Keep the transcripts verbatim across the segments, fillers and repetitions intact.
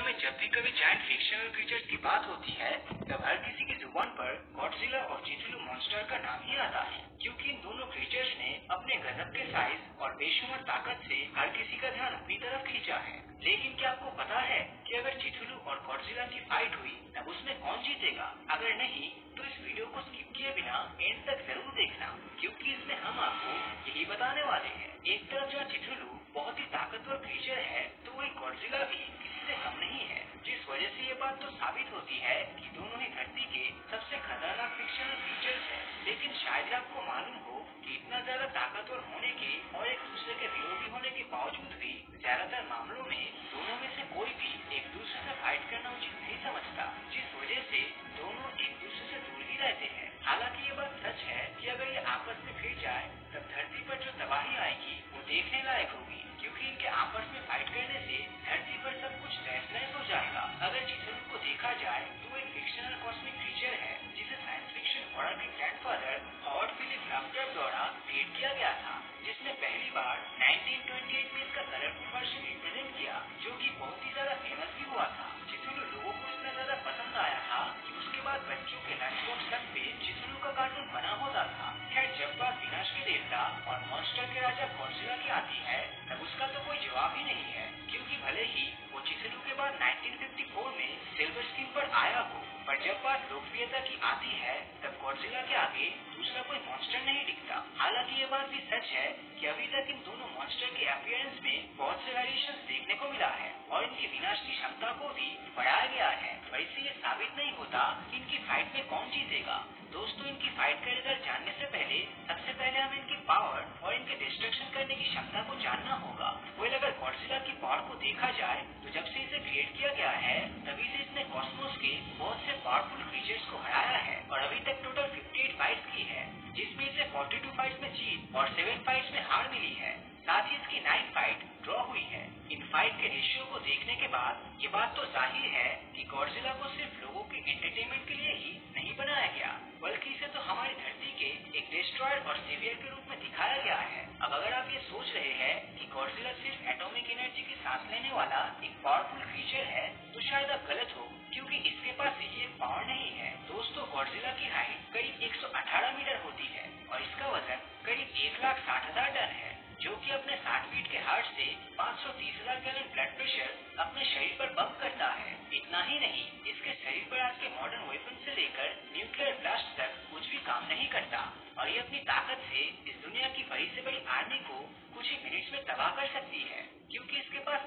में जब भी कभी जायंट फिक्शनल क्रीचर्स की बात होती है तब हर किसी की जुबान पर गॉडजिला और चिथुलू मॉन्स्टर का नाम ही आता है, क्योंकि इन दोनों क्रीचर्स ने अपने गजब के साइज और बेशुमार ताकत से हर किसी का ध्यान अपनी तरफ खींचा है। लेकिन क्या आपको पता है कि अगर चिथुलू और गॉडजिला की फाइट हुई तब उसमें कौन जीतेगा? अगर नहीं तो इस वीडियो को स्किप किए बिना एंड तक जरूर देखना, क्योंकि इसमें हम आपको यही बताने वाले हैं। एक तरफ जहाँ चिथुलू बहुत ही ताकतवर क्रीचर है तो वही गॉडजिला भी किसी से कम नहीं है, जिस वजह से ये बात तो साबित होती है कि दोनों ही धरती के सबसे खतरनाक फिक्शनल क्रीचर्स हैं। लेकिन शायद आपको मालूम हो कि इतना ज्यादा ताकतवर होने के और एक दूसरे के विरोधी होने के बावजूद भी ज्यादातर मामलों में दोनों में से कोई भी एक दूसरे से फाइट करना उचित नहीं समझता, जिस वजह से दोनों एक दूसरे से दूर ही रहते हैं। हालांकि ये बात सच है कि अगर ये आपस में भिड़ जाए तब धरती पर जो तबाही आएगी वो देखने लायक होगी, क्योंकि इनके आपस में फाइट करने से धरती पर सब कुछ तहस नहस हो जाएगा। अगर चिथुलू को देखा जाए तो एक फिक्शनल कॉस्मिक क्रीचर है जिसे साइंस फिक्शन हॉरर के ग्रैंडफादर हॉवर्ड फिलिप लवक्राफ्ट द्वारा क्रिएट किया गया था, जिसने पहली बार नाइनटीन ट्वेंटी एट में इसका कलरफुल वर्जन रिप्रेजेंट किया, जो कि बहुत ही ज्यादा फेमस भी हुआ था। चिथुलू लोगों को इतना ज्यादा पसंद आया था कि उसके बाद बच्चों के लंच बॉक्स तक पे चिथुलू का कार्टून बना होता था। खैर, जब बात विनाश के देवता और मॉन्स्टर के राजा गॉडजिला की आती है तब उसका तो कोई जवाब ही नहीं है, क्योंकि भले ही वो चिथुलू के बाद नाइनटीन फिफ्टी फोर में सिल्वर स्क्रीन पर आया हो, पर जब बात लोकप्रियता की आती है तब गॉडजिला के आगे दूसरा कोई मॉन्स्टर नहीं दिखता। हालांकि ये बात भी सच है कि अभी तक इन दोनों मॉन्स्टर के अपीयरेंस में बहुत से वेरिएशंस देखने को मिला है और इनकी विनाश की क्षमता को भी बढ़ाया गया है। वैसे ये साबित नहीं होता कि इनकी फाइट में कौन जीतेगा। दोस्तों, इनकी फाइट का रिजल्ट जानने से पहले सबसे पहले हमें इनकी पावर और इनके डिस्ट्रक्शन करने की क्षमता को जानना होगा। वेल, अगर गॉडजिला की पावर को देखा जाए तो जब से इसे क्रिएट किया गया है तभी से इसने कॉस्मोस के बहुत से पावरफुल क्रीचर्स को हराया है और अभी तक टोटल फिफ्टी एट फाइट्स की है, जिसमें इसे फोर्टी टू फाइट्स में जीत और सेवन फाइट्स में हार मिली है। साथ ही इसकी नाइन फाइट ड्रॉ हुई है। इन फाइट के रेशियो को देखने के बाद ये बात तो जाहिर है कि गॉडजिला को सिर्फ लोगों के एंटरटेनमेंट के लिए ही नहीं बनाया गया, बल्कि इसे तो हमारी धरती के एक डिस्ट्रॉयर और सेवियर के रूप में दिखाया गया है। अब अगर आप ये सोच रहे हैं कि गॉडजिला सिर्फ एटॉमिक एनर्जी की सांस लेने वाला एक पावरफुल क्रीचर है तो शायद आप गलत हो, क्योंकि इसके पास यही एक पावर नहीं है। दोस्तों, गॉडजिला की हाइट करीब एक सौ अठारह मीटर होती है और इसका वजन करीब एक लाख साठ हजार टन है, जो कि अपने साठ फीट के हार्ट से पाँच सौ तीस हजार गैलन ब्लड प्रेशर अपने शरीर पर पंप करता है। इतना ही नहीं, इसके शरीर पर आज के मॉडर्न वेपन से लेकर न्यूक्लियर ब्लास्ट तक कुछ भी काम नहीं करता और ये अपनी ताकत से इस दुनिया की बड़ी से बड़ी आर्मी को कुछ ही मिनट्स में तबाह कर सकती है, क्योंकि इसके पास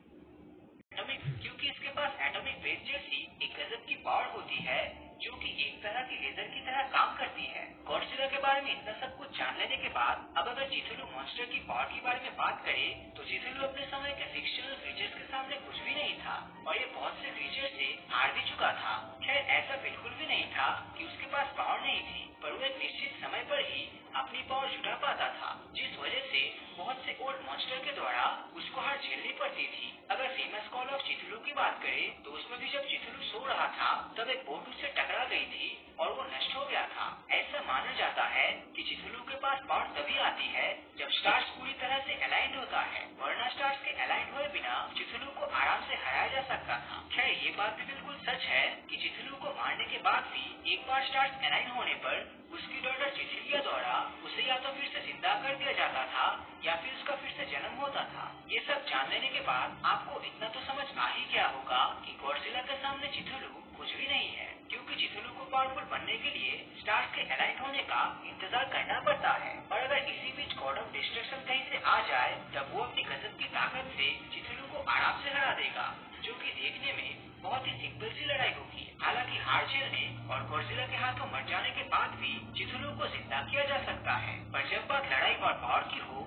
एटॉमिक क्योंकि इसके पास एटॉमिक बेस जैसी एक गजब की पावर होती है जो कि एक तरह की लेजर की तरह काम करती है। गॉडजिला के बारे में इतना सब कुछ जान लेने के बाद अब अगर चिथुलू मॉन्स्टर की पावर के बारे में बात करें तो चिथुलू अपने समय के फिक्शनल क्रीचर्स के सामने कुछ भी नहीं था और ये बहुत से क्रीचर्स से हार भी चुका था। खैर, ऐसा बिल्कुल भी नहीं था कि उसके पास पावर नहीं थी, पर वो एक निश्चित समय पर ही अपनी पावर जुटा पाता था, जिस वजह से बहुत से ओल्ड मॉन्स्टर के द्वारा उसको हार झेलनी पड़ती थी। अगर फेमस कॉल ऑफ चिथुलू की बात करें तो उसमें भी जब चिथुलू सो रहा था तब एक बोट उससे टकरा गई थी और वो नष्ट हो गया था। ऐसा माना जाता है कि चिथुलू के पास पावर तभी आती है जब स्टार्स पूरी तरह से अलाइंड होता है, वरना स्टार्स के अलाइंड हुए बिना चिथुलू को आराम से हराया जा सकता था। खैर, ये बात भी बिल्कुल सच है कि चिथुलू को मारने के बाद भी एक बार स्टार्स अलाइन होने पर उसकी डॉटर चिथिलिया द्वारा उसे या तो फिर से जिंदा कर दिया जाता था या फिर उसका फिर से जन्म होता था। ये सब जान लेने के बाद आपको इतना तो समझ आ ही गया होगा कि गॉडजिला के सामने चिथुलू कुछ भी नहीं है, क्योंकि चिथुलू को पावरफुल बनने के लिए स्टार्स के अलाइन होने का इंतजार करना पड़ता है। और अगर इसी बीच गॉड ऑफ डिस्ट्रक्शन कहीं से आ जाए तब वो अपनी गजब की ताकत से चिथुलू को आराम से हरा देगा, जो कि देखने में बहुत ही सिंपल सी लड़ाई होगी। हालांकि हार झेलने और गॉडजिला के हाथों मर जाने के बाद भी चिथुलू को जिंदा किया जा सकता है, पर जब बात लड़ाई और पावर की हो